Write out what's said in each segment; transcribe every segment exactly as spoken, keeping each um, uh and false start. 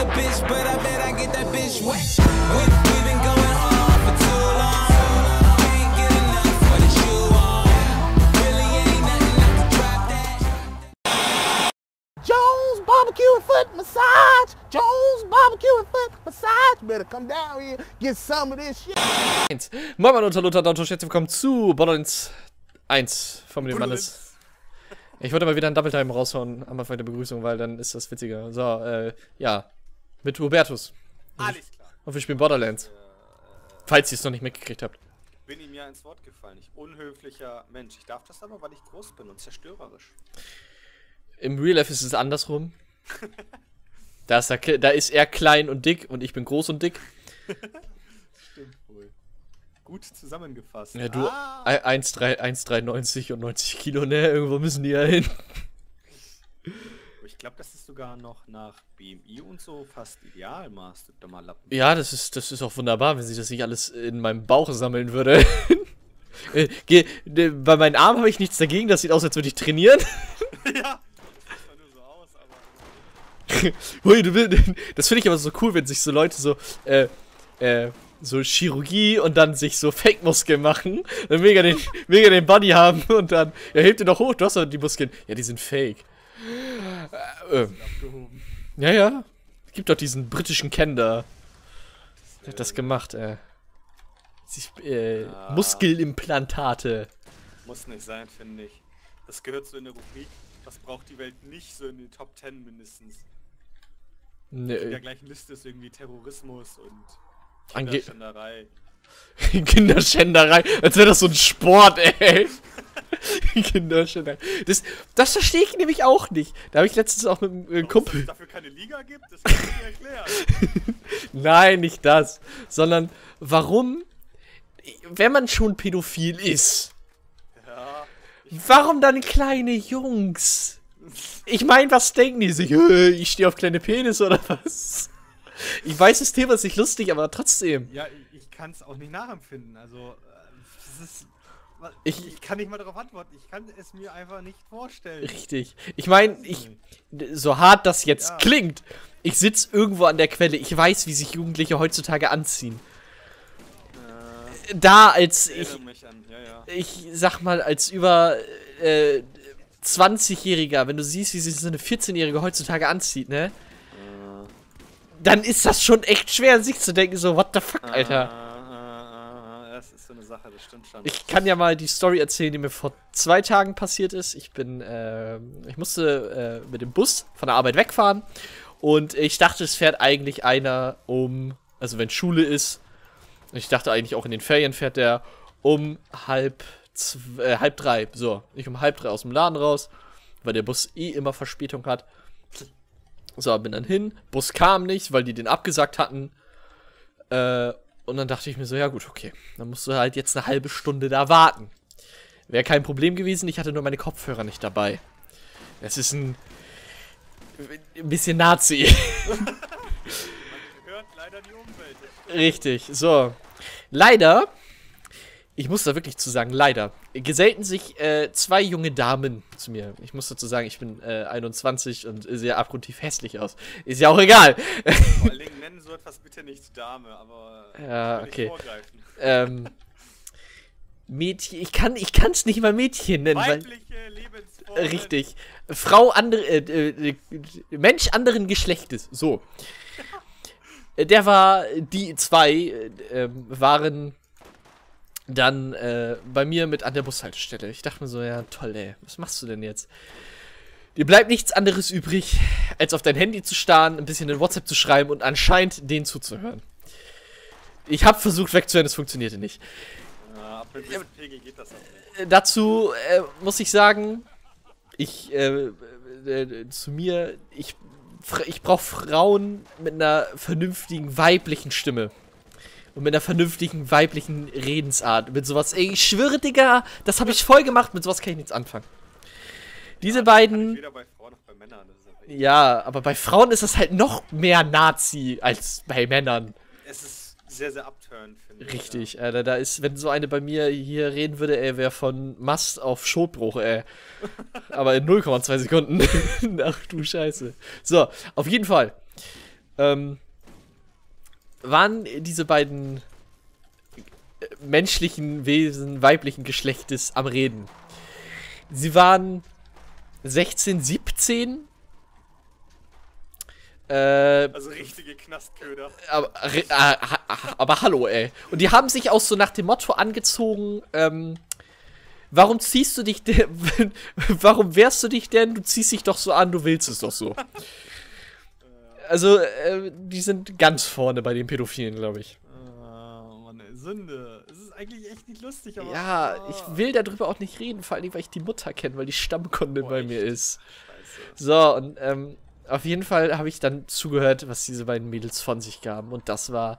a bitch, but I bet I get that bitch wet. We, we been going hard for too long. Can't get enough for the shoe on. Really ain't nothing like to drop that. Jones barbecue and foot massage. Jones barbecue and foot massage. You better come down here, get some of this shit. Moin Moin und hallo und herzlich willkommen zu Borderlands eins von mir, Mannes. Ich wollte mal wieder ein Double Time raushauen am Anfang der Begrüßung, weil dann ist das witziger. So, äh, ja. Mit Hubertus. Alles klar. Und wir spielen Borderlands. Falls ihr es noch nicht mitgekriegt habt. Bin ihm ja ins Wort gefallen. Ich unhöflicher Mensch. Ich darf das aber, weil ich groß bin und zerstörerisch. Im Real Life ist es andersrum. da, ist er, da ist er klein und dick und ich bin groß und dick. Stimmt wohl. Gut zusammengefasst. Ja, du ah. eins Komma dreiundneunzig und neunzig Kilo, ne? Irgendwo müssen die ja hin. Ich glaube, das ist sogar noch nach B M I und so fast Idealmaß, du mal Lappen. Ja, das ist, das ist auch wunderbar, wenn sich das nicht alles in meinem Bauch sammeln würde. Bei meinen Armen habe ich nichts dagegen, das sieht aus, als würde ich trainieren. Ja, das sieht zwar nur so aus, aber... Ui, du willst, das finde ich aber so cool, wenn sich so Leute so, äh, äh, so Chirurgie und dann sich so Fake-Muskeln machen, dann mega den, mega den Body haben und dann, ja, hebt den doch hoch, du hast doch die Muskeln. Ja, die sind fake. Äh, äh. Ja, ja. Gibt doch diesen britischen Ken da. Der hat das gemacht, äh. Sich, äh, ja. Muskelimplantate. Muss nicht sein, finde ich. Das gehört so in der Rubrik, was braucht die Welt nicht, so in den Top Ten mindestens. Nee. In der gleichen Liste ist irgendwie Terrorismus und Ange Kinderschänderei. Kinderschänderei, als wäre das so ein Sport, ey. Kinderschänderei. Das, das verstehe ich nämlich auch nicht. Da habe ich letztens auch mit einem äh, Kumpel... Es dafür keine Liga gibt, das kann ich mir erklären. Nein, nicht das. Sondern, warum, wenn man schon pädophil ist, Ja. warum dann kleine Jungs? Ich meine, was denken die sich? Äh, ich stehe auf kleine Penis oder was? Ich weiß, das Thema ist nicht lustig, aber trotzdem. Ja, ich, ich kann es auch nicht nachempfinden. Also, äh, das ist, Ich- ich, ich kann nicht mal darauf antworten. Ich kann es mir einfach nicht vorstellen. Richtig. Ich meine, ich, so hart das jetzt Ja. klingt, ich sitze irgendwo an der Quelle. Ich weiß, wie sich Jugendliche heutzutage anziehen. Äh, Da als ich ich, erinnere mich an. Ja, ja. ich sag mal, als über äh, zwanzigjähriger, wenn du siehst, wie sich so eine vierzehnjährige heutzutage anzieht, ne? Dann ist das schon echt schwer, sich zu denken, so, what the fuck, Alter. Äh, äh, äh, das ist so eine Sache, das stimmt schon. Ich kann ja mal die Story erzählen, die mir vor zwei Tagen passiert ist. Ich bin, äh, ich musste äh, mit dem Bus von der Arbeit wegfahren und ich dachte, es fährt eigentlich einer um, also wenn Schule ist, ich dachte eigentlich auch in den Ferien fährt der um halb, zw- äh, halb drei, so, ich um halb drei aus dem Laden raus, weil der Bus eh immer Verspätung hat. So, bin dann hin, Bus kam nicht, weil die den abgesagt hatten. Äh, und dann dachte ich mir so, ja gut, okay. Dann musst du halt jetzt eine halbe Stunde da warten. Wäre kein Problem gewesen, ich hatte nur meine Kopfhörer nicht dabei. Das ist ein, ein bisschen Nazi. Man hört leider die Umwelt. Richtig, so. Leider, ich muss da wirklich zu sagen, leider, gesellten sich äh, zwei junge Damen zu mir. Ich muss dazu sagen, ich bin äh, einundzwanzig und sehe abgrundtief hässlich aus. Ist ja auch egal. Vor allen Dingen nennen so etwas bitte nicht Dame, aber Ja, will ich okay. vorgreifen. ähm, Mädchen, ich kann ich kann's nicht mal Mädchen nennen, weil, Weibliche Lebensformen. äh, richtig. Frau andere, äh, äh, Mensch anderen Geschlechtes, so. Äh, Der war, die zwei äh, ähm, waren dann äh, bei mir mit an der Bushaltestelle. Ich dachte mir so, ja toll, ey, was machst du denn jetzt? Dir bleibt nichts anderes übrig, als auf dein Handy zu starren, ein bisschen in WhatsApp zu schreiben und anscheinend denen zuzuhören. Ich habe versucht wegzuhören, es funktionierte nicht. Ja, ab einem gewissen Pegel geht das auch nicht. Äh, dazu äh, muss ich sagen, ich, äh, äh, zu mir, ich, fr- ich brauche Frauen mit einer vernünftigen weiblichen Stimme. Und mit einer vernünftigen weiblichen Redensart. Mit sowas, ey, ich schwöre, Digga, das habe ich voll gemacht, mit sowas kann ich nichts anfangen. Diese beiden, Weder bei Frauen noch bei Männern. Das ist einfach ja, aber bei Frauen ist das halt noch mehr Nazi als bei Männern. es ist sehr, sehr abturn, finde ich. Richtig, Alter, da ist, wenn so eine bei mir hier reden würde, ey, wäre von Mast auf Schotbruch, ey. Aber in null Komma zwei Sekunden. Ach du Scheiße. So, auf jeden Fall. ähm, waren diese beiden äh, menschlichen Wesen weiblichen Geschlechtes am Reden. Sie waren sechzehn, siebzehn. Äh, Also richtige Knastköder. aber, äh, äh, aber hallo, ey. Und die haben sich auch so nach dem Motto angezogen, ähm, warum ziehst du dich denn, warum wehrst du dich denn? Du ziehst dich doch so an, du willst es doch so. Also, äh, die sind ganz vorne bei den Pädophilen, glaube ich. Oh, Mann, ey, Sünde. Es ist eigentlich echt nicht lustig, aber... Ja, oh. ich will darüber auch nicht reden, vor allem, weil ich die Mutter kenne, weil die Stammkunde Boah, bei echt? mir ist. Scheiße. So, und ähm, auf jeden Fall habe ich dann zugehört, was diese beiden Mädels von sich gaben. Und das war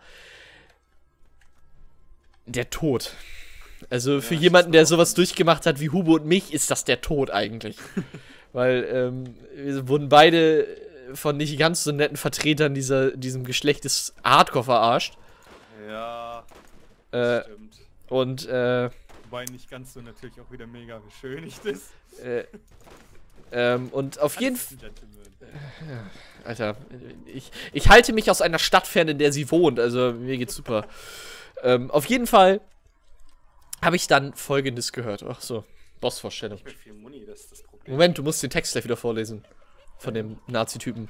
der Tod. Also für Ja, jemanden, der schieß mal sowas auf. durchgemacht hat wie Hubo und mich, ist das der Tod eigentlich. Weil ähm, wir wurden beide von nicht ganz so netten Vertretern dieser, diesem Geschlechtes Hardcore verarscht. Ja, Äh, stimmt. und äh, Wobei nicht ganz so natürlich auch wieder mega beschönigt ist. äh, ähm, und auf jeden Fall. Fall... Alter, ich, ich halte mich aus einer Stadt fern, in der sie wohnt, also mir geht's super. ähm, auf jeden Fall habe ich dann Folgendes gehört. Ach so, Bossvorstellung. Mit viel Muni, das ist das Problem. Moment, du musst den Text gleich wieder vorlesen. Von dem Nazi-Typen.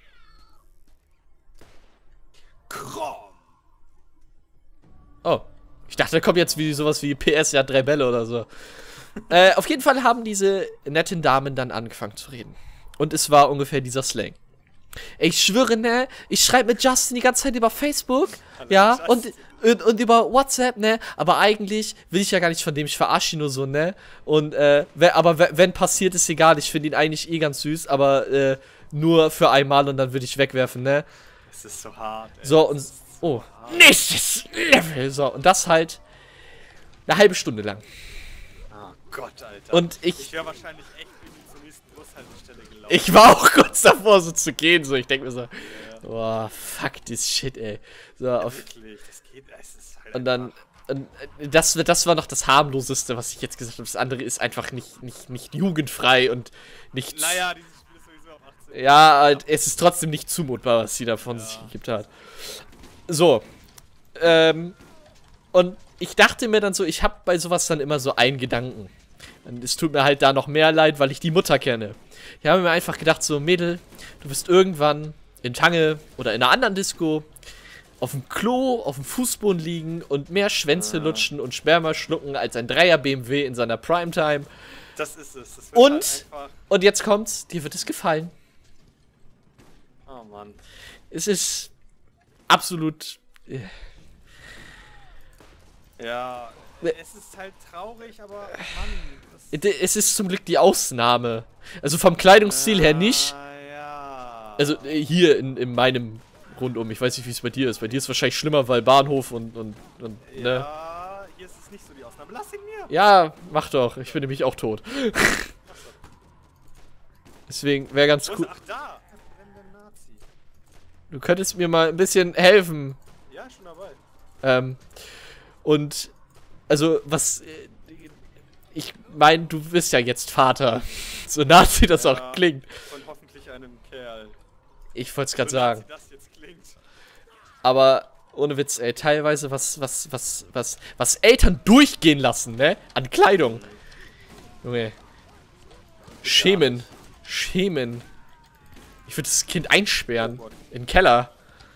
Krom! Oh, ich dachte, da kommt jetzt wie sowas wie P S, ja, drei Bälle oder so. äh, auf jeden Fall haben diese netten Damen dann angefangen zu reden. Und es war ungefähr dieser Slang. Ich schwöre, ne, ich schreibe mit Justin die ganze Zeit über Facebook, Hallo, ja, und, Justin. und, und über WhatsApp, ne, aber eigentlich will ich ja gar nicht von dem, ich verarsche ihn nur so, ne, und, äh, wenn, aber wenn, wenn passiert, ist egal, ich finde ihn eigentlich eh ganz süß, aber, äh, nur für einmal und dann würde ich wegwerfen, ne. Es ist so hart, ey. So, Es und, ist oh, hart. nächstes Level, so, und das halt eine halbe Stunde lang. Oh Gott, Alter. Und Ich ich, wäre wahrscheinlich echt irgendwie zur nächsten Bushaltestelle gelaufen. ich war auch kurz davor, so zu gehen, so, ich denke mir so, boah, fuck this shit, ey. So, auf, Wirklich, das geht, es ist halt und dann, einfach- und äh, das, das war noch das harmloseste, was ich jetzt gesagt habe. Das andere ist einfach nicht, nicht, nicht jugendfrei und nicht. Naja, dieses Spiel ist sowieso auf achtzehn. Ja, halt, es ist trotzdem nicht zumutbar, was sie da von sich gegeben hat. So. Ähm. Und ich dachte mir dann so, ich habe bei sowas dann immer so einen Gedanken. Und es tut mir halt da noch mehr leid, weil ich die Mutter kenne. Ich habe mir einfach gedacht, so, Mädel, du wirst irgendwann in Tange oder in einer anderen Disco auf dem Klo, auf dem Fußboden liegen und mehr Schwänze lutschen und Sperma schlucken als ein Dreier B M W in seiner Primetime. Das ist es. Das wird Und- halt einfach. Und jetzt kommt's, dir wird es gefallen. Oh Mann. Es ist absolut. äh, Ja, es ist halt traurig, aber Mann. Das Es ist zum Glück die Ausnahme. Also vom Kleidungsstil her nicht. Ah, ja. Also äh, hier in, in meinem Rundum. Ich weiß nicht, wie es bei dir ist. Bei dir ist es wahrscheinlich schlimmer, weil Bahnhof und, und, und ne? Ja, hier ist es nicht so die Ausnahme. Lass ihn mir! Ja, mach doch. Ich bin nämlich auch tot. Deswegen wäre ganz Wo cool. ist- Ach, da! Brennender Nazi. Du könntest mir mal ein bisschen helfen. Ja, schon dabei. Ähm, und, also, was, äh, ich meine, du bist ja jetzt Vater. So nazi das Ja. auch klingt. Von hoffentlich einem Kerl. Ich wollte es gerade So sagen. nazi das jetzt klingt. Aber, ohne Witz, ey, teilweise was, was, was, was, was Eltern durchgehen lassen, ne? An Kleidung. Junge. Schämen. Schämen. Ich würde das Kind einsperren. Oh Gott. In den Keller.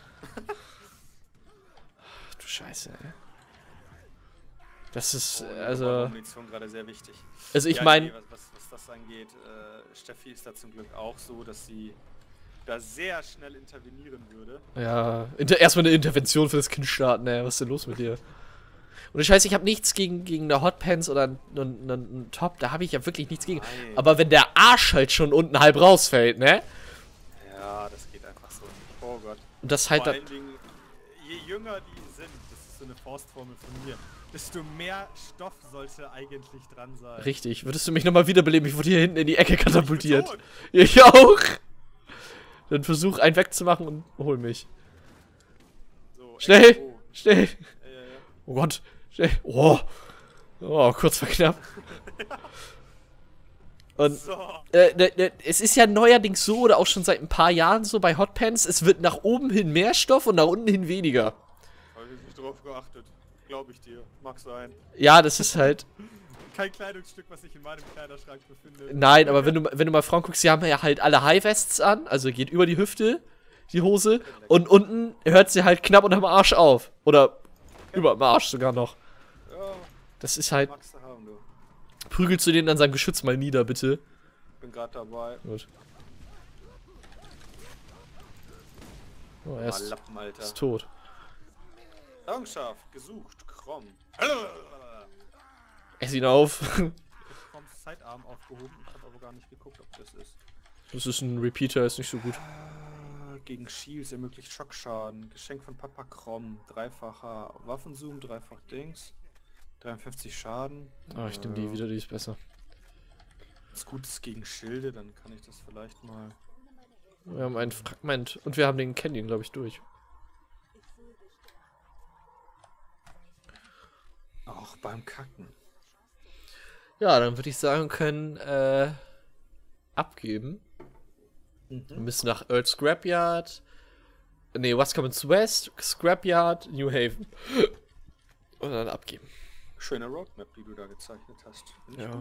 Ach, du Scheiße, ey. Das ist, Oh, also, Munition gerade sehr wichtig. also ich Ja, meine, nee, was, was, was das angeht, äh, Steffi ist da zum Glück auch so, dass sie da sehr schnell intervenieren würde. ja, inter erstmal eine Intervention für das Kind starten, ey, was ist denn los mit dir? Und ich weiß, ich habe nichts gegen, gegen eine Hotpants oder einen, einen, einen Top, da habe ich ja wirklich nichts gegen. Nein. Aber wenn der Arsch halt schon unten halb rausfällt, ne? Ja, das geht einfach so nicht. Oh Gott. Und das halt Vor dann, allen Dingen, je jünger die sind, das ist so eine Faustformel von mir, desto mehr Stoff sollte eigentlich dran sein. richtig, würdest du mich nochmal wiederbeleben? Ich wurde hier hinten in die Ecke katapultiert. tot. Ich auch! Dann versuch einen wegzumachen und hol mich. So, Schnell! ey, oh. Schnell! Ja, ja, ja. Oh Gott! Schnell! Oh! Oh, kurz vor knapp. Und So. äh, ne, ne, es ist ja neuerdings so, oder auch schon seit ein paar Jahren so bei Hotpants, es wird nach oben hin mehr Stoff und nach unten hin weniger. Habe ich nicht drauf geachtet. Glaube ich dir. Mag sein. Ja, das ist halt. Kein Kleidungsstück, was sich in meinem Kleiderschrank befindet. Nein, aber wenn du, wenn du mal Frauen guckst, die haben ja halt alle High-Vests an, also geht über die Hüfte, die Hose, und unten hört sie halt knapp unterm Arsch auf. Oder über dem Arsch sogar noch. Ja, Das ist halt. magst du haben, du. Prügelst du den an seinem Geschütz mal nieder, bitte? Bin gerade dabei. Gut. Oh, er Mal ist, Lappen, Alter. ist tot. Errungenschaft, gesucht, Krom. Ess ihn auf. Kroms Zeitarm aufgehoben. Ich habe aber gar nicht geguckt, ob das ist. Das ist ein Repeater, ist nicht so gut. Ah, Gegen Shields ermöglicht Schockschaden. Geschenk von Papa Krom. Dreifacher Waffenzoom, dreifach Dings. dreiundfünfzig Schaden. Ah, ich nehme die wieder, die ist besser. Das Gute ist gegen Schilde, dann kann ich das vielleicht mal. Wir haben ein Fragment und wir haben den Canyon, glaube ich, durch. Auch beim Kacken. Ja, dann würde ich sagen, können äh, abgeben. Mhm. Wir müssen nach Earth Scrapyard. Nee, What's Coming to West, Scrapyard, New Haven. Und dann abgeben. Schöne Roadmap, die du da gezeichnet hast. Find ich Ja. gut.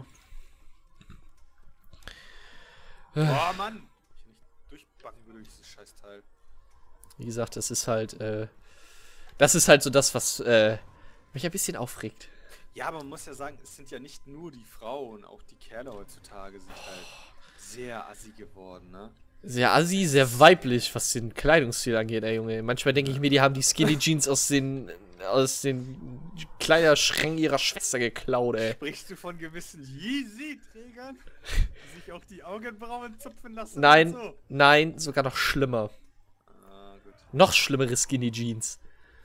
Boah, Mann! Ich nicht durchbacken würde durch dieses Scheißteil. Wie gesagt, das ist halt, äh, das ist halt so das, was äh, mich ein bisschen aufregt. Ja, aber man muss ja sagen, es sind ja nicht nur die Frauen, auch die Kerle heutzutage sind halt sehr assi geworden, ne? Sehr assi, sehr weiblich, was den Kleidungsstil angeht, ey Junge. Manchmal denke ich mir, die haben die Skinny Jeans aus den, aus den Kleiderschränken ihrer Schwester geklaut, ey. Sprichst du von gewissen Yeezy-Trägern, die sich auch die Augenbrauen zupfen lassen? Nein, und so? nein, sogar noch schlimmer. Ah, gut. Noch schlimmere Skinny Jeans.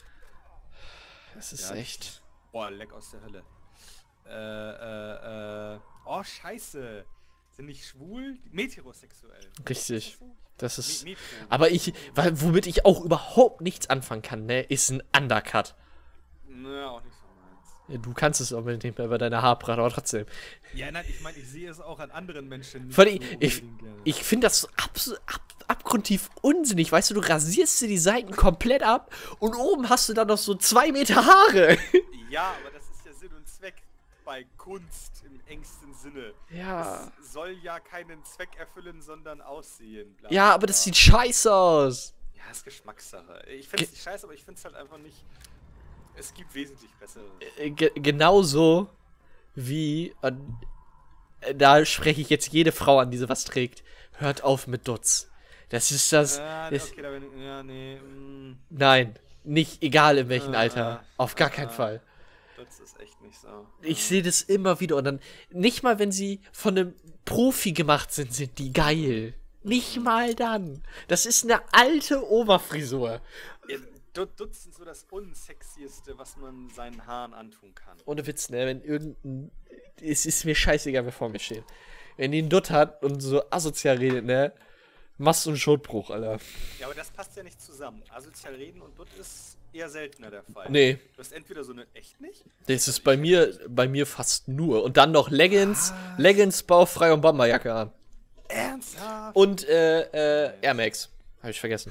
Das ist Ja, echt. Boah, leck aus der Hölle. Äh, äh, äh. Oh, scheiße. Sind nicht schwul? Meterosexuell. Richtig. Das Me ist. Metro. Aber ich, weil, womit ich auch überhaupt nichts anfangen kann, ne, ist ein Undercut. Na, auch nicht so meins. Ja, du kannst es auch nicht mehr bei deiner Haarpracht, aber trotzdem. Ja, nein, ich meine, ich sehe es auch an anderen Menschen nicht Vor allem, so ich, unbedingt gerne. ich finde das so abs ab, abgrundtief unsinnig. Weißt du, du rasierst dir die Seiten komplett ab und oben hast du dann noch so zwei Meter Haare. Ja, aber das ist ja Sinn und Zweck bei Kunst im engsten Sinne. Ja. Es soll ja keinen Zweck erfüllen, sondern aussehen. Bla, Ja, aber bla. das sieht scheiße aus. Ja, ist Geschmackssache. Ich finde es Ge- nicht scheiße, aber ich finde es halt einfach nicht. Es gibt wesentlich bessere. Äh, Ge genauso wie. an- äh, da spreche ich jetzt jede Frau an, die sowas trägt. Hört auf mit Dutz. Das ist das. Ja, das okay, da bin ich. Ja, nee. Mm, nein, nicht egal in welchem Äh, Alter. Auf gar keinen äh. Fall. das ist echt nicht so. Ich sehe das immer wieder und dann, nicht mal wenn sie von einem Profi gemacht sind, sind die geil. Nicht mal dann. Das ist eine alte Oberfrisur. Ja, Du- Dutz sind so das Unsexieste, was man seinen Haaren antun kann. Ohne Witz, ne, wenn irgendein, es ist mir scheißegal, wer vor mir steht. Wenn die einen Dutt hat und so asozial redet, ne, machst du einen Schotbruch, Alter. Ja, aber das passt ja nicht zusammen. Asozial reden und Dutt ist eher seltener der Fall. Nee, Du hast entweder so eine, echt nicht? das ist bei mir, bei mir fast nur. Und dann noch Leggings, Leggings, bauchfrei und Bomberjacke an. Ernsthaft? Und, äh, äh, Air Max. Hab ich vergessen.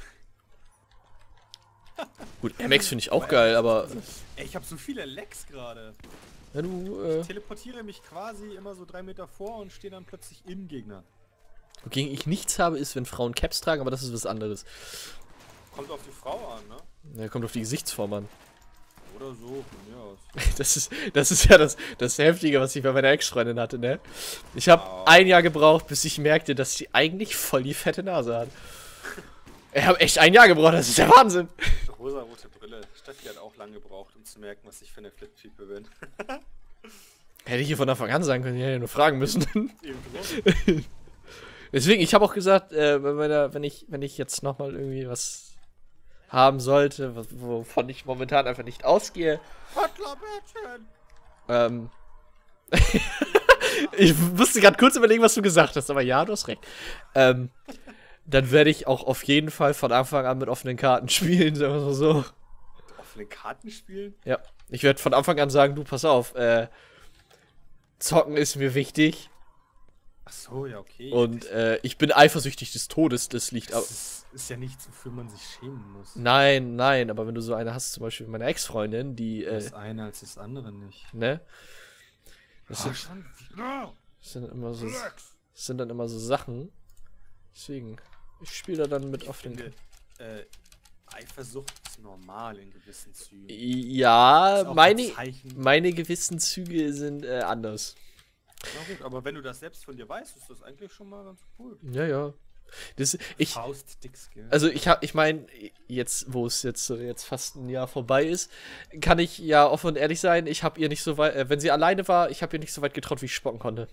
Gut, Air Max finde ich auch geil, aber Ey, ich habe so viele Lecks gerade. wenn du, äh, Ich teleportiere mich quasi immer so drei Meter vor und stehe dann plötzlich im Gegner. wogegen ich nichts habe, ist, wenn Frauen Caps tragen, aber das ist was anderes. Kommt auf die Frau an, ne? Ja, kommt auf die Gesichtsform an. Oder so, von mir aus. Das ist, das ist ja das, das Heftige, was ich bei meiner Ex-Freundin hatte, ne? Ich habe Oh. ein Jahr gebraucht, bis ich merkte, dass sie eigentlich voll die fette Nase hat. Ich habe echt ein Jahr gebraucht, das ist der Wahnsinn. Rosa-rote Brille. Steffi hat auch lange gebraucht, um zu merken, was ich für eine Flip-Type bin. Hätte ich hier von Anfang an sagen können, ich hätte nur fragen müssen. Eben drum. Deswegen, ich habe auch gesagt, äh, bei meiner, wenn ich, wenn ich jetzt nochmal irgendwie was haben sollte, was, wovon ich momentan einfach nicht ausgehe, Hotler-Mädchen! ähm, ich musste gerade kurz überlegen, was du gesagt hast, aber ja, du hast recht. Ähm, dann werde ich auch auf jeden Fall von Anfang an mit offenen Karten spielen, sagen wir mal so. Offene Karten spielen? Ja, ich werde von Anfang an sagen, du, pass auf, äh, zocken ist mir wichtig, Ach so, ja, okay. Und äh, ich bin eifersüchtig des Todes, das liegt aber. Das ist, ist ja nichts, wofür man sich schämen muss. Nein, nein, aber wenn du so eine hast, zum Beispiel meine Ex-Freundin, die, äh, Das eine als das andere nicht. ne? Das Ah, sind, schon. das sind immer so, das sind dann immer so Sachen. Deswegen, ich spiele da dann mit Ich offenen. finde, äh, Eifersucht ist normal in gewissen Zügen. Ja, Ist auch ein meine, Zeichen. meine gewissen Züge sind äh, anders. Na gut, aber wenn du das selbst von dir weißt, ist das eigentlich schon mal ganz cool. Ja, ja. Das, ich, Faust, dick Skill. also ich habe, ich meine, jetzt, wo es jetzt, so jetzt fast ein Jahr vorbei ist, kann ich ja offen und ehrlich sein, ich habe ihr nicht so weit, äh, wenn sie alleine war, ich habe ihr nicht so weit getraut, wie ich spocken konnte.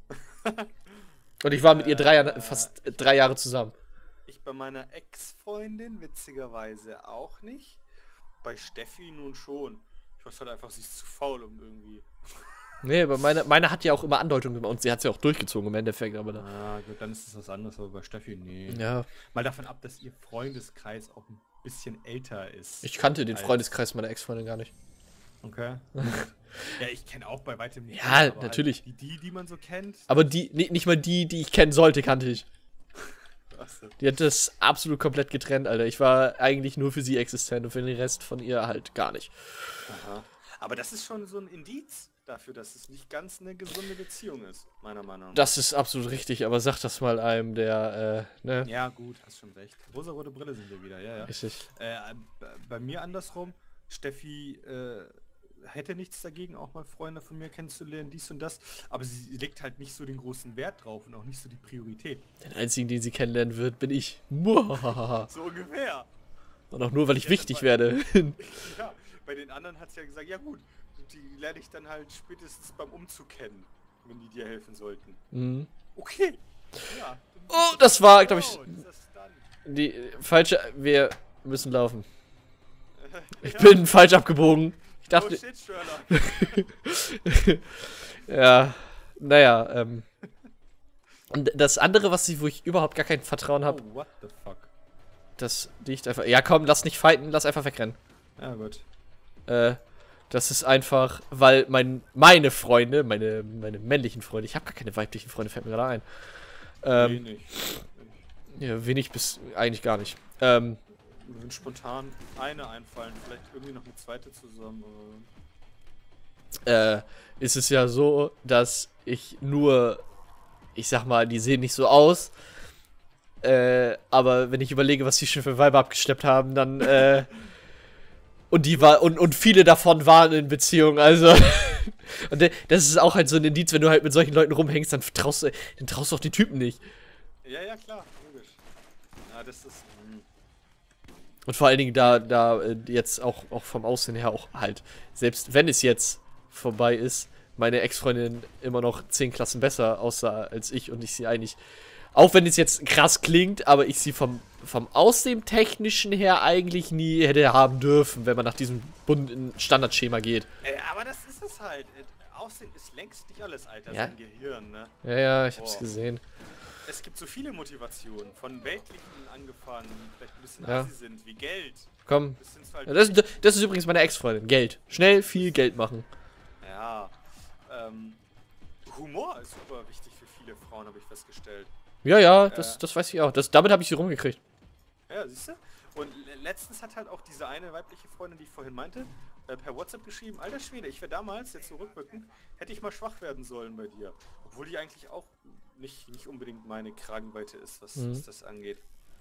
Und ich war mit ihr drei Jahre, fast äh, drei Jahre zusammen. Ich bei meiner Ex-Freundin witzigerweise auch nicht. Bei Steffi nun schon. Ich weiß halt einfach, sie ist zu faul, um irgendwie... Nee, aber meine, meine hat ja auch immer Andeutungen gemacht und sie hat es ja auch durchgezogen im Endeffekt, aber da. Ah, gut, dann ist es was anderes, aber bei Steffi, nee. Ja, Mal davon ab, dass ihr Freundeskreis auch ein bisschen älter ist. ich kannte den als- Freundeskreis meiner Ex-Freundin gar nicht. Okay. Ja, ich kenne auch bei weitem nicht. Ja, alle, aber natürlich. Halt die, die, die man so kennt. Aber die, ni- nicht mal die, die ich kennen sollte, kannte ich. Achso. Die hat das absolut komplett getrennt, Alter. Ich war eigentlich nur für sie existent und für den Rest von ihr halt gar nicht. Aha. Aber das ist schon so ein Indiz dafür, dass es nicht ganz eine gesunde Beziehung ist, meiner Meinung nach. Das ist absolut richtig, aber sag das mal einem, der, äh, ne? Ja, gut, hast schon recht. Rosa-rote Brille sind wir wieder, ja, ja. Richtig. Äh, b- bei mir andersrum, Steffi äh, hätte nichts dagegen, auch mal Freunde von mir kennenzulernen, dies und das, aber sie legt halt nicht so den großen Wert drauf und auch nicht so die Priorität. Den einzigen, den sie kennenlernen wird, bin ich. Muahaha. So ungefähr. Und auch nur, weil ich Ja, wichtig das war- werde. Ja, bei den anderen hat sie ja gesagt, ja gut, die lerne ich dann halt spätestens beim Umzug kennen, wenn die dir helfen sollten. Mhm. Okay. Ja. dann- Oh, das war, glaube ich, Wow, das ist dann. die äh, falsche. Wir müssen laufen. Ich Ja. bin falsch abgebogen. Ich Oh dachte. shit, Sherlock. Ja, naja, ähm. Und das andere, was ich, wo ich überhaupt gar kein Vertrauen habe, Oh, what the fuck. das liegt einfach. Ja, komm, lass nicht fighten, lass einfach wegrennen. Ja, gut. Äh, das ist einfach, weil mein, meine Freunde, meine, meine männlichen Freunde, ich habe gar keine weiblichen Freunde, fällt mir gerade ein. Ähm, Wenig. ja, wenig bis eigentlich gar nicht. Ähm, Mir wird spontan eine einfallen, vielleicht irgendwie noch eine zweite zusammen. aber- äh, ist es ja so, dass ich nur, ich sag mal, die sehen nicht so aus. Äh, aber wenn ich überlege, was die schon für Weiber abgeschleppt haben, dann, äh, und die war, und, und viele davon waren in Beziehung, also. Und de- das ist auch halt so ein Indiz, wenn du halt mit solchen Leuten rumhängst, dann traust du, dann traust du auch die Typen nicht. Ja, ja, klar, logisch. Ja, das ist. Hm. Und vor allen Dingen da, da äh, jetzt auch, auch vom Aussehen her auch halt, selbst wenn es jetzt vorbei ist, meine Ex-Freundin immer noch zehn Klassen besser aussah als ich und ich sie eigentlich, auch wenn es jetzt krass klingt, aber ich sie vom, vom Aussehen technischen her eigentlich nie hätte haben dürfen, wenn man nach diesem bunten Standardschema geht. Äh, aber das ist es halt. Äh, Aussehen ist längst nicht alles, Alter. Ja. Sein Gehirn, ne? Ja, ja, ich hab's Boah. gesehen. Es gibt so viele Motivationen. Von weltlichen angefahren, die vielleicht ein bisschen Ja. assi sind, wie Geld. Komm. Bis hin zu halt Ja, das, das ist übrigens meine Ex-Freundin. Geld. Schnell viel Geld machen. Ja. Ähm, Humor ist super wichtig für viele Frauen, habe ich festgestellt. Ja, ja, das, Äh. das weiß ich auch. Das, damit habe ich sie rumgekriegt. Ja, siehst du? Und le- letztens hat halt auch diese eine weibliche Freundin, die ich vorhin meinte, äh, per WhatsApp geschrieben, alter Schwede, ich wäre damals, jetzt zurückrückend, hätte ich mal schwach werden sollen bei dir. Obwohl die eigentlich auch nicht, nicht unbedingt meine Kragenweite ist, was, Mhm. was das angeht.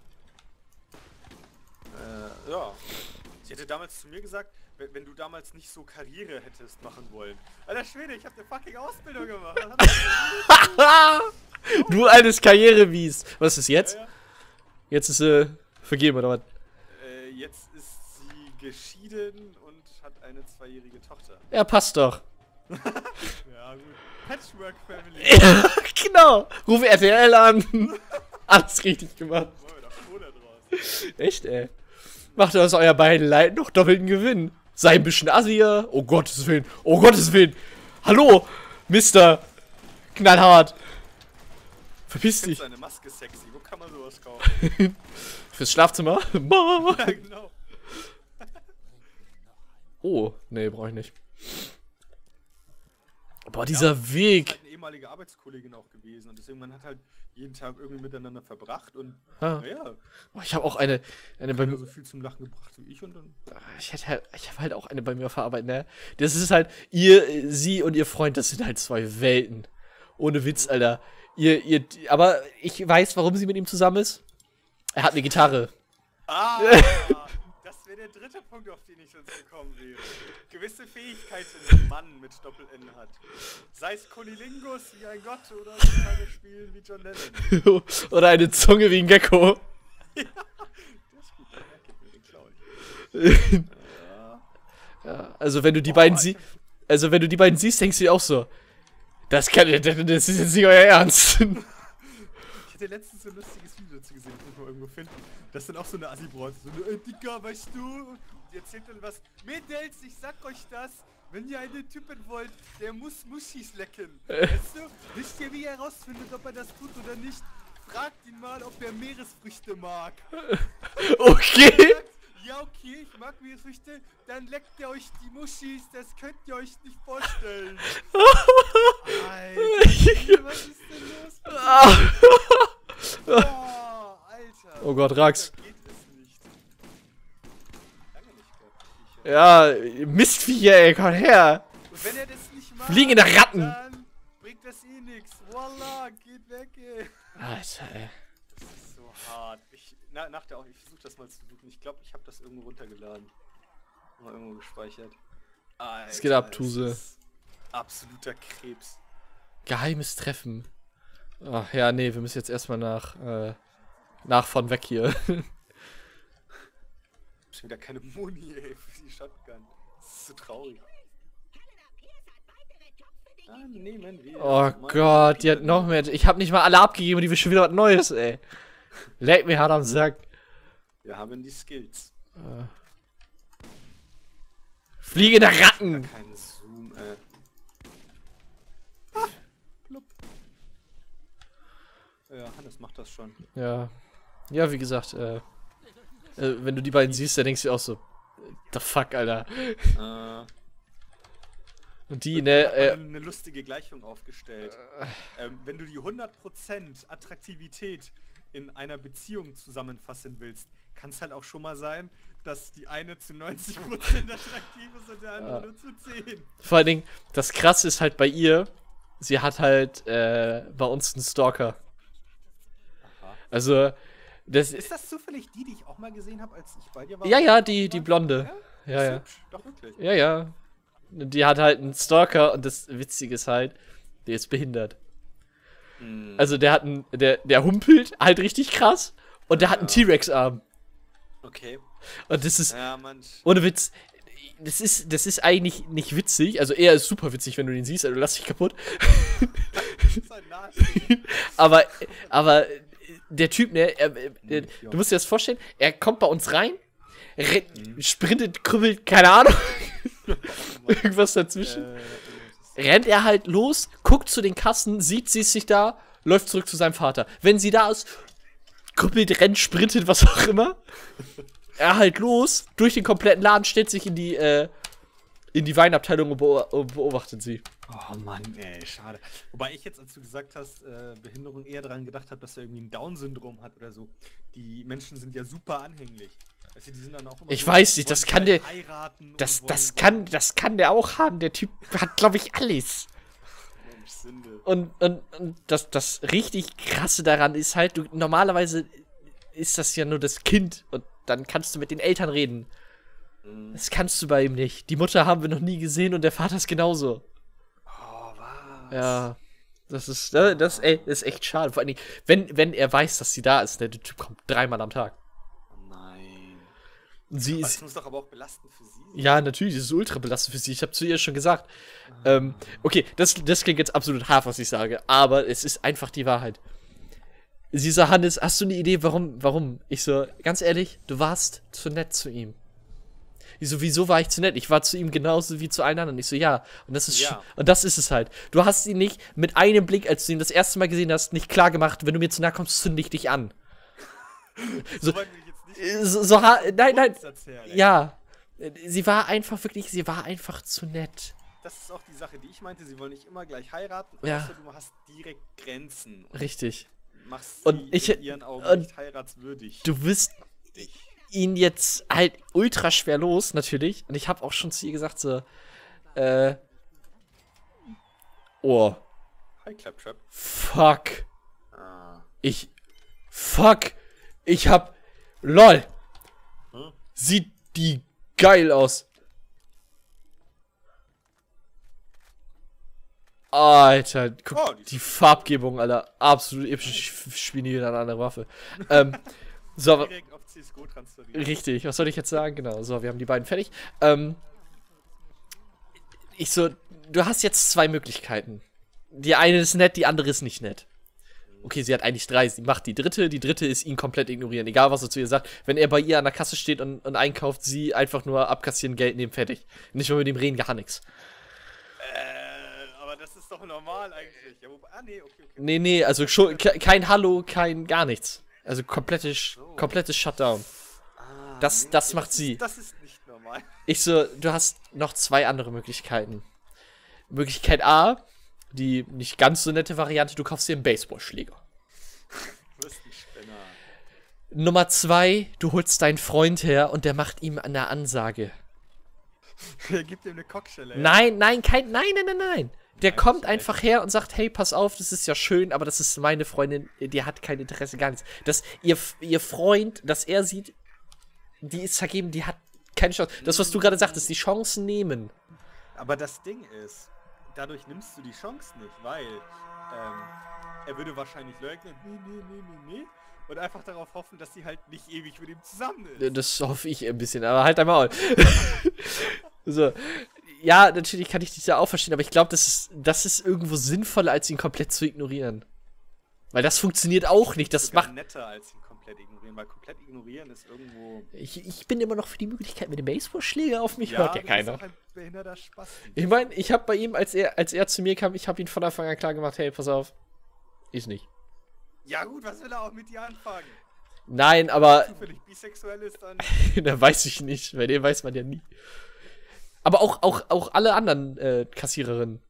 Äh, ja. Sie hätte damals zu mir gesagt, wenn, wenn du damals nicht so Karriere hättest machen wollen. Alter Schwede, ich habe eine fucking Ausbildung gemacht. Was hat das Du altes Karrierewies. Was ist jetzt? Ja, ja. Jetzt ist sie vergeben, oder was? Äh, jetzt ist sie geschieden und hat eine zweijährige Tochter. Ja, passt doch. Ja, gut. Patchwork Family. Ja, genau. Ruf R T L an. Alles richtig gemacht. Wollen wir da Kohle draus? Echt, ey. Macht aus euer beiden Leid noch doppelten Gewinn. Sei ein bisschen assier. Oh Gottes Willen. Oh Gottes Willen. Hallo, Mister Knallhart. Verpiss dich. Seine Maske sexy. Wo kann man sowas kaufen? Fürs Schlafzimmer? Ja, genau. Oh, nee, brauche ich nicht. Boah, dieser Weg. Halt ein ehemalige Arbeitskollegin auch gewesen und deswegen man hat halt jeden Tag irgendwie miteinander verbracht und Ah. naja, Oh, ich habe auch eine, eine bei keiner mir. so viel zum Lachen gebracht wie ich und dann Ich hätte halt, ich habe halt auch eine bei mir auf der Arbeit, ne? Das ist halt, ihr, äh, sie und ihr Freund, das sind halt zwei Welten. Ohne Witz, Alter. Ihr, ihr, aber ich weiß, warum sie mit ihm zusammen ist. Er hat eine Gitarre. Ah, das wäre der dritte Punkt, auf den ich sonst gekommen wäre. Gewisse Fähigkeiten, die ein Mann mit Doppel-N hat. Sei es Kunilingus wie ein Gott oder Gitarre spielen wie John Lennon. Oder eine Zunge wie ein Gecko. Das ist gut, der merkt mir den Clown. Ja, also wenn du die beiden siehst, also wenn du die beiden siehst, denkst du dir auch so, das kann, das ist jetzt nicht euer Ernst. Ich hatte letztens so ein lustiges Video dazu gesehen, das muss man irgendwo finden. Das ist dann auch so eine Assi-Bronze. So eine, äh, Dicker, weißt du? Und die erzählt dann was. Mädels, ich sag euch das. Wenn ihr einen Typen wollt, der muss Muschis lecken. Weißt du? Wisst ihr, wie ihr herausfindet, ob er das tut oder nicht? Fragt ihn mal, ob er Meeresfrüchte mag. Okay. Sagt, ja, okay, ich mag Meeresfrüchte. Dann leckt er euch die Muschis. Das könnt ihr euch nicht vorstellen. Alter, was ist denn los? Oh, Alter. Oh Gott, Rax. Da geht es nicht. Lange nicht gehabt. Ja, Mistviecher, ey, komm her. Und wenn er das nicht macht, Fliegende Ratten. dann bringt das eh nix. Voila, geht weg, ey. Alter, ey. Das ist so hart. Ich, na, nach der auch, ich versuche das mal zu suchen. Ich glaube, ich habe das irgendwo runtergeladen. Mal irgendwo gespeichert. Alter, Es geht ab, Tuse. ist Absoluter Krebs. Geheimes Treffen. Ach ja, nee, wir müssen jetzt erstmal nach, äh, nach von weg hier. Schon wieder keine Muni, ey, für die Shotgun. Das ist so traurig. Dann nehmen wir Oh mal Gott, die hat noch mehr. Ich hab nicht mal alle abgegeben und die will schon wieder was Neues, ey. Leg mir hart am Sack. Wir haben die Skills. Fliegende Ratten. Kein Zoom, äh. Plupp. Ja, Hannes macht das schon. Ja. Ja, wie gesagt, äh, äh, wenn du die beiden siehst, dann denkst du auch so, the fuck, Alter. Äh, Und die, ich ne, hab mal äh, eine lustige Gleichung aufgestellt. Ähm, wenn du die hundert Prozent Attraktivität in einer Beziehung zusammenfassen willst, kann es halt auch schon mal sein, dass die eine zu neunzig Prozent attraktiv ist und der andere nur zu zehn. vor allen Dingen, das Krasse ist halt bei ihr, sie hat halt, äh, bei uns einen Stalker. Aha. Also, das Ist das zufällig die, die ich auch mal gesehen habe, als ich bei dir war? ja, ja, die, die Blonde. Ja? Ja, Ist ja. hübsch. Doch, wirklich. Ja, ja. Die hat halt einen Stalker und das Witzige ist halt, der ist behindert. Hm. Also der hat einen, der, der humpelt halt richtig krass und der hat einen T-Rex-Arm. Okay. Und das ist, Ja, Mann. ohne Witz, das ist, das ist eigentlich nicht witzig. Also er ist super witzig, wenn du ihn siehst, also du lass dich kaputt. Das ist ein Nase. aber, aber der Typ, ne, er, er, du musst dir das vorstellen, er kommt bei uns rein, rennt, sprintet, krümmelt, keine Ahnung. Irgendwas dazwischen. Äh, Rennt er halt los, guckt zu den Kassen, sieht sie sich da, läuft zurück zu seinem Vater. Wenn sie da ist, kuppelt, rennt, sprintet, was auch immer. Er halt los, durch den kompletten Laden, stellt sich in die, äh, in die Weinabteilung und, beo und beobachtet sie. Oh Mann, ey, schade. Wobei ich jetzt, als du gesagt hast, äh, Behinderung, eher daran gedacht habe, dass er irgendwie ein Down-Syndrom hat oder so. Die Menschen sind ja super anhänglich. Weißt du, die sind dann auch immer Ich so, weiß nicht, das wollen kann der- vielleicht heiraten und Das, wollen- das kann, das kann der auch haben. Der Typ hat, glaube ich, alles. Mensch, Sünde. Und, und, und das, das richtig Krasse daran ist halt, du, normalerweise ist das ja nur das Kind und dann kannst du mit den Eltern reden. Das kannst du bei ihm nicht. Die Mutter haben wir noch nie gesehen und der Vater ist genauso. Oh, was? Ja. Das ist, ne, das, ey, ist echt schade. Vor allen Dingen, wenn, wenn er weiß, dass sie da ist, ne, der Typ kommt dreimal am Tag. Oh nein. Und sie Das ist, muss doch aber auch belastend für sie. ja, natürlich, das ist ultra belastend für sie. Ich habe zu ihr schon gesagt. Ähm, okay, das, das klingt jetzt absolut hart, was ich sage, aber es ist einfach die Wahrheit. Sie so, Hannes, hast du eine Idee, warum, warum? Ich so, ganz ehrlich, du warst zu nett zu ihm. Ich so, wieso war ich zu nett? Ich war zu ihm genauso wie zu allen anderen. Ich so, ja. Und das ist, Ja. sch- und das ist es halt. Du hast ihn nicht mit einem Blick, als du ihn das erste Mal gesehen hast, nicht klar gemacht, wenn du mir zu nahe kommst, zünde ich dich an. So weit will ich jetzt nicht Äh, So, so ha- nein, nein. Grundsatz her, ey. Ja. Sie war einfach wirklich, sie war einfach zu nett. das ist auch die Sache, die ich meinte, sie wollen nicht immer gleich heiraten, Ja. außer du hast direkt Grenzen. Und Richtig. machst Und sie ich- in ihren Augen und nicht heiratswürdig. Du wirst Dich. ihn jetzt halt ultra schwer los, natürlich. Und ich habe auch schon zu ihr gesagt, so, äh, oh, Hi, Claptrap. fuck. Ah. Ich, fuck. Ich hab, lol. Hm? Sieht die geil aus. Alter, guck, Oh, die- die Farbgebung, Alter. Absolut episch. Ich spiele nie wieder eine andere Waffe. ähm, so, aber, Direkt auf C S G O transferieren. richtig, was soll ich jetzt sagen? Genau, so, wir haben die beiden fertig. Ähm, ich so, du hast jetzt zwei Möglichkeiten. Die eine ist nett, die andere ist nicht nett. Okay, sie hat eigentlich drei. Sie macht die dritte. Die dritte ist ihn komplett ignorieren. Egal, was er zu ihr sagt. Wenn er bei ihr an der Kasse steht und, und einkauft, sie einfach nur abkassieren, Geld nehmen, fertig. Nicht mehr mit dem reden, gar nichts. Äh, aber das ist doch normal eigentlich. Ja, wo, ah, nee, okay, okay. Nee, nee, also schon, ke- kein Hallo, kein gar nichts. Also komplettes, komplettes Shutdown. Ah, Das- das macht sie. Ist, das ist nicht normal. Ich so, du hast noch zwei andere Möglichkeiten. Möglichkeit A, die nicht ganz so nette Variante, du kaufst dir einen Baseballschläger. Du bist ein Spinner. Nummer zwei, du holst deinen Freund her und der macht ihm eine Ansage. Er gibt ihm eine Cockschelle. ja. Nein, nein, kein, nein, nein, nein, nein. Der Nein, kommt das ist einfach her und sagt, hey, pass auf, das ist ja schön, aber das ist meine Freundin, die hat kein Interesse, gar nichts. Das, ihr, ihr Freund, dass er sieht, die ist vergeben, die hat keine Chance. Das, was du gerade sagtest, die Chancen nehmen. Aber das Ding ist, dadurch nimmst du die Chance nicht, weil ähm, er würde wahrscheinlich leugnen, nee, nee, nee, nee, nee, und einfach darauf hoffen, dass sie halt nicht ewig mit ihm zusammen ist. Das hoffe ich ein bisschen, aber halt einmal. So. Ja, natürlich kann ich dich ja auch verstehen, aber ich glaube, das ist, das ist irgendwo sinnvoller, als ihn komplett zu ignorieren. Weil das funktioniert auch nicht. Das Sogar macht. netter als ihn komplett ignorieren, weil komplett ignorieren ist irgendwo... Ich, ich bin immer noch für die Möglichkeit mit dem Baseballschläger auf mich, hört ja du bist keiner. auch ein behinderter Spasti. Ich meine, ich habe bei ihm, als er, als er zu mir kam, ich habe ihn von Anfang an klar gemacht, hey, pass auf. Ist nicht. Ja gut, was will er auch mit dir anfangen? Nein, aber Zufällig bisexuell ist, dann... da weiß ich nicht, bei dem weiß man ja nie. Aber auch, auch, auch alle anderen äh, Kassiererinnen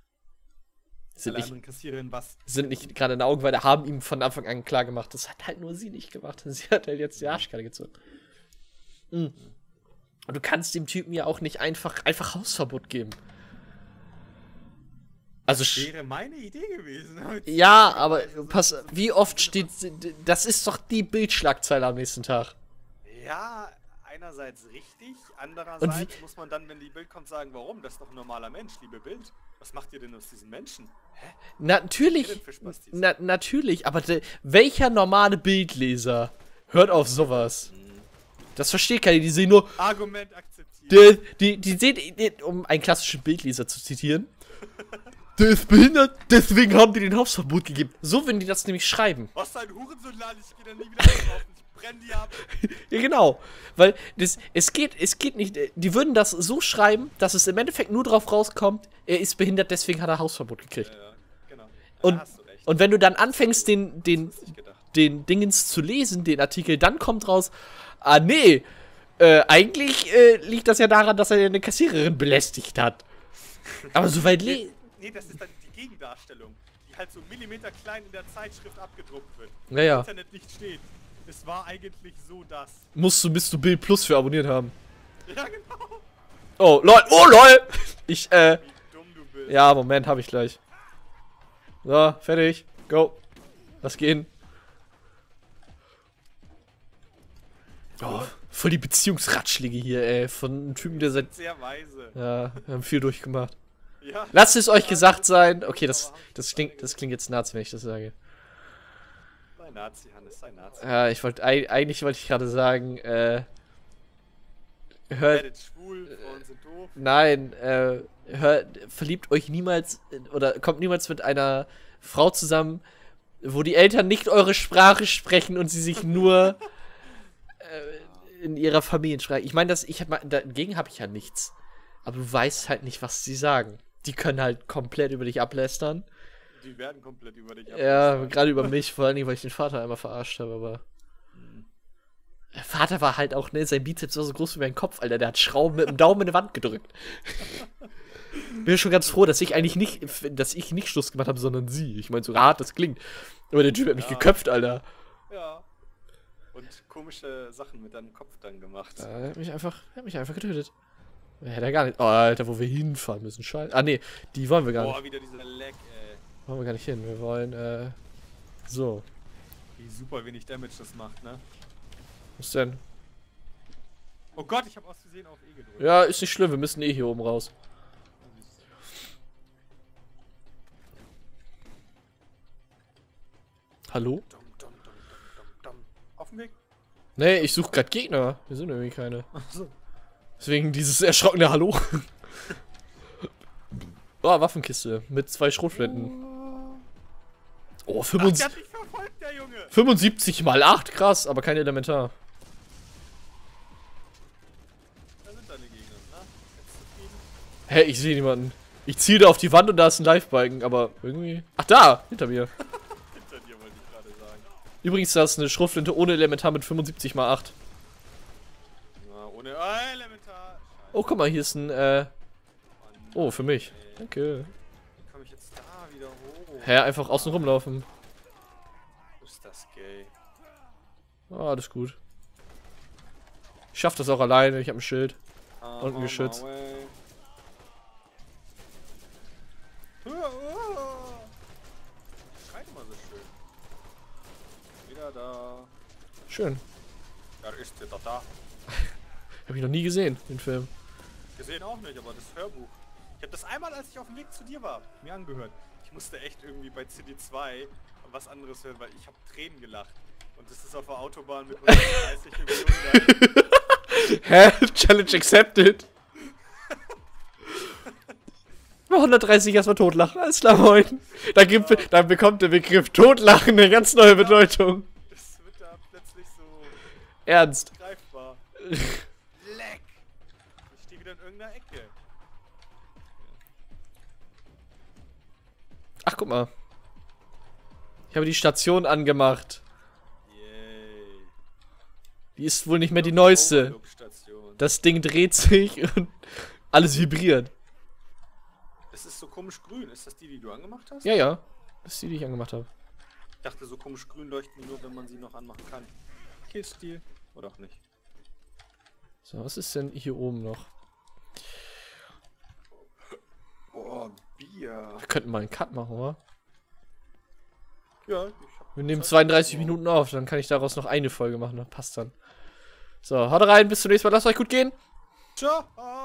sind Alle nicht, anderen Kassiererinnen was? sind nicht gerade in der Augenweide, haben ihm von Anfang an klar gemacht. Das hat halt nur sie nicht gemacht. Sie hat halt jetzt die Arschkarte gezogen. Mhm. Und du kannst dem Typen ja auch nicht einfach, einfach Hausverbot geben. Also, sch- Wäre meine Idee gewesen. ja, aber pass, wie oft steht, das ist doch die Bildschlagzeile am nächsten Tag. Ja, einerseits richtig, Und andererseits muss man dann, wenn die Bild kommt, sagen, warum? Das ist doch ein normaler Mensch, liebe Bild. Was macht ihr denn aus diesem Menschen? Natürlich, Was denn für Spastis? na, natürlich, aber de, welcher normale Bildleser hört auf sowas? Das versteht keiner, die sehen nur, Argument akzeptiert. die, die, die sehen, die, um einen klassischen Bildleser zu zitieren, der ist behindert, deswegen haben die den Hausverbot gegeben. So würden die das nämlich schreiben. Was ein Hurensohnladen, ich geh da nie wieder einkaufen, ich brenn die ab. Ja, genau. Weil das, es geht, es geht nicht, die würden das so schreiben, dass es im Endeffekt nur drauf rauskommt, er ist behindert, deswegen hat er Hausverbot gekriegt. Ja, genau. Und, da hast du recht. und wenn du dann anfängst, den, den, Nicht gedacht. den Dingens zu lesen, den Artikel, dann kommt raus, ah nee, äh, eigentlich äh, liegt das ja daran, dass er eine Kassiererin belästigt hat. Aber soweit le Nee, nee, das ist dann die Gegendarstellung, die halt so Millimeter klein in der Zeitschrift abgedruckt wird. Naja. Im Internet nicht steht. Es war eigentlich so das. musst du, bis du Bild Plus für abonniert haben. Ja, genau. Oh, lol, oh, lol! Ich, äh, Wie dumm du bist. ja, Moment, hab ich gleich. So, fertig, go. Lass gehen. Oh, voll die Beziehungsratschläge hier, ey, von einem Typen, der seit, Sehr weise. ja, wir haben viel durchgemacht. Ja. Lasst es euch gesagt sein. Okay, das, das klingt, das klingt jetzt Nazi, wenn ich das sage. Sei Nazi, Hannes, sei Nazi. Ja, ich wollte, eigentlich wollte ich gerade sagen, äh, hört, Werdet schwul, Frauen sind doof. nein, äh, hört, verliebt euch niemals, oder kommt niemals mit einer Frau zusammen, wo die Eltern nicht eure Sprache sprechen und sie sich nur äh, in ihrer Familiensprache. Ich meine, das, ich hab, dagegen habe ich ja nichts. Aber du weißt halt nicht, was sie sagen. Die können halt komplett über dich ablästern. Die werden komplett über dich Ja, abgeschlagen. gerade über mich, vor allen Dingen, weil ich den Vater einmal verarscht habe, aber. Der Vater war halt auch, ne, sein Bizeps war so groß wie mein Kopf, Alter. Der hat Schrauben mit dem Daumen in die Wand gedrückt. bin schon ganz froh, dass ich eigentlich nicht, dass ich nicht Schluss gemacht habe, sondern sie. Ich meine, so hart das klingt. Aber der Typ hat mich Ja. geköpft, Alter. Ja. Und komische Sachen mit deinem Kopf dann gemacht. Er hat mich einfach, er hat mich einfach getötet. Hätte er gar nicht. Oh, Alter, wo wir hinfahren müssen. Scheiße. Ah, nee, die wollen wir gar Boah, nicht. wieder dieser Lag, ey. Wollen wir gar nicht hin. Wir wollen, äh. So. Wie super wenig Damage das macht, ne? Was denn? Oh Gott, ich habe aus Versehen auf E gedrückt. Ja, ist nicht schlimm. Wir müssen eh hier oben raus. Hallo? Dum, dum, dum, dum, dum, dum. Auf dem Weg. Nee, ich suche gerade Gegner. Hier sind irgendwie keine. Achso. Deswegen dieses erschrockene Hallo. Oh, Waffenkiste mit zwei Schrotflinten. Oh, Ach, der fünfundsiebzig, hat mich verfolgt, der Junge. fünfundsiebzig mal acht, krass, aber kein Elementar. Da sind deine Gegner, ne? Jetzt zufrieden. Hä, ich sehe niemanden. Ich ziele da auf die Wand und da ist ein Live-Balken, aber irgendwie... Ach, da! Hinter mir. Hinter dir wollte ich gerade sagen. Übrigens, da ist eine Schrotflinte ohne Elementar mit fünfundsiebzig mal acht. Na, ohne ah, Elementar. Oh, guck mal, hier ist ein, äh... Mann, Oh, für mich. ey. Danke. Wie komme ich jetzt da wieder hoch? Hä, einfach außen rumlaufen. Ist das gay? Ah, alles gut. Ich schaff das auch alleine, ich hab ein Schild. Ah, Und ein Geschütz. Schreit immer so schön. Wieder da. Schön. Ja, ist der doch da. Hab ich noch nie gesehen, den Film. Gesehen auch nicht, aber das Hörbuch. Ich habe das einmal, als ich auf dem Weg zu dir war, mir angehört. Ich musste echt irgendwie bei C D zwei was anderes hören, weil ich habe Tränen gelacht. Und das ist auf der Autobahn mit hundertdreißig im Hyundai. Hä? Challenge accepted. Bei hundertdreißig erstmal totlachen, alles klar, moin. Da, gibt, da bekommt der Begriff Totlachen eine ganz neue Bedeutung. Das wird da plötzlich so Ernst. greifbar. Leck! Ich stehe wieder in irgendeiner Ecke. Ach, guck mal. Ich habe die Station angemacht. Yay. Die ist wohl nicht mehr die neueste. Overlook-Station. Das Ding dreht sich und alles vibriert. Das ist so komisch grün. Ist das die, die du angemacht hast? Ja, ja. Das ist die, die ich angemacht habe. Ich dachte, so komisch grün leuchten die nur, wenn man sie noch anmachen kann. Okay, Stil. Oder auch nicht. So, was ist denn hier oben noch? Oh, Bier. Wir könnten mal einen Cut machen, oder? Ja, ich hab Wir nehmen Zeit. zweiunddreißig Minuten auf, dann kann ich daraus noch eine Folge machen. Das passt dann. So, haut rein, bis zum nächsten Mal. Lasst euch gut gehen. Ciao.